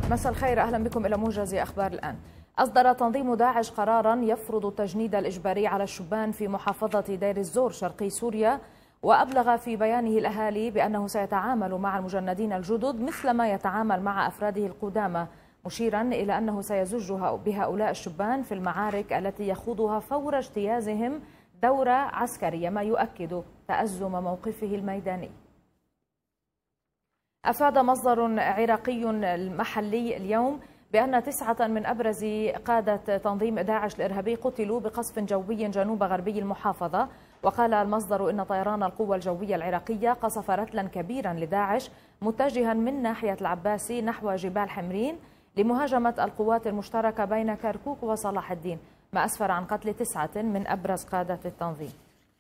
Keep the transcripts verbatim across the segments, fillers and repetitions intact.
مساء الخير، أهلا بكم إلى موجز أخبار الآن. أصدر تنظيم داعش قرارا يفرض التجنيد الإجباري على الشبان في محافظة دير الزور شرقي سوريا، وأبلغ في بيانه الأهالي بأنه سيتعامل مع المجندين الجدد مثلما يتعامل مع أفراده القدامى، مشيرا إلى أنه سيزج بهؤلاء الشبان في المعارك التي يخوضها فور اجتيازهم دورة عسكرية، ما يؤكد تأزم موقفه الميداني. أفاد مصدر عراقي محلي اليوم بأن تسعة من أبرز قادة تنظيم داعش الإرهابي قتلوا بقصف جوي جنوب غربي المحافظة. وقال المصدر إن طيران القوة الجوية العراقية قصف رتلا كبيرا لداعش متجها من ناحية العباسي نحو جبال حمرين لمهاجمة القوات المشتركة بين كركوك وصلاح الدين، ما أسفر عن قتل تسعة من أبرز قادة التنظيم.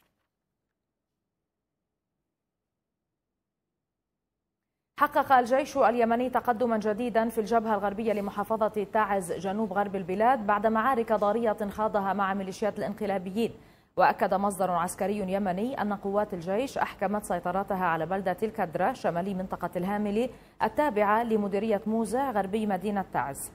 حقق الجيش اليمني تقدما جديدا في الجبهة الغربية لمحافظة تعز جنوب غرب البلاد بعد معارك ضارية خاضها مع ميليشيات الانقلابيين. وأكد مصدر عسكري يمني أن قوات الجيش أحكمت سيطرتها على بلدة الكدرة شمالي منطقة الهاملي التابعة لمديرية موزع غربي مدينة تعز.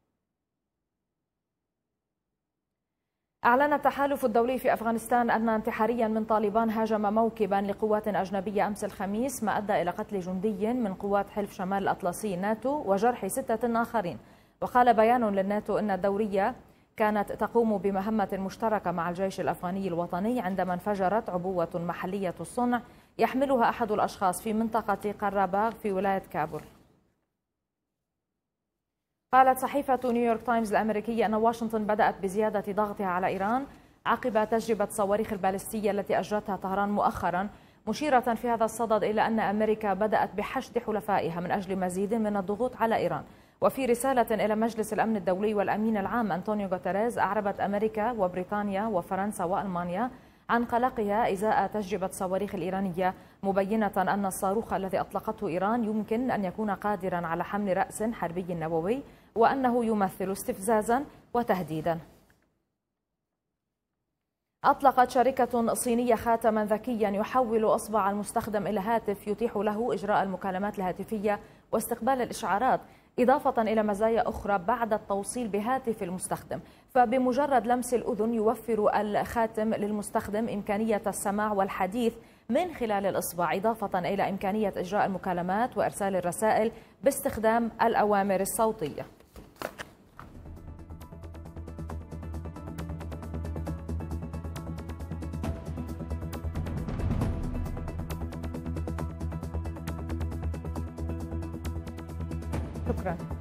أعلن التحالف الدولي في أفغانستان أن انتحاريا من طالبان هاجم موكبا لقوات أجنبية أمس الخميس، ما أدى إلى قتل جندي من قوات حلف شمال الأطلسي ناتو وجرح ستة آخرين. وقال بيان للناتو أن الدورية كانت تقوم بمهمة مشتركة مع الجيش الأفغاني الوطني عندما انفجرت عبوة محلية الصنع يحملها أحد الأشخاص في منطقة قراباغ في ولاية كابول. قالت صحيفة نيويورك تايمز الأمريكية أن واشنطن بدأت بزيادة ضغطها على إيران عقب تجربة صواريخ البالستية التي أجرتها طهران مؤخرا، مشيرة في هذا الصدد إلى أن أمريكا بدأت بحشد حلفائها من أجل مزيد من الضغوط على إيران. وفي رسالة إلى مجلس الأمن الدولي والأمين العام أنطونيو غوتيريز، أعربت أمريكا وبريطانيا وفرنسا وألمانيا عن قلقها إزاء تجربة الصواريخ الإيرانية، مبينة أن الصاروخ الذي أطلقته إيران يمكن أن يكون قادرا على حمل رأس حربي نووي، وأنه يمثل استفزازا وتهديدا. أطلقت شركة صينية خاتما ذكيا يحول أصبع المستخدم إلى هاتف يتيح له إجراء المكالمات الهاتفية واستقبال الإشعارات، إضافة إلى مزايا أخرى بعد التوصيل بهاتف المستخدم. فبمجرد لمس الأذن يوفر الخاتم للمستخدم إمكانية السماع والحديث من خلال الإصبع، إضافة إلى إمكانية إجراء المكالمات وإرسال الرسائل باستخدام الأوامر الصوتية. شكرا.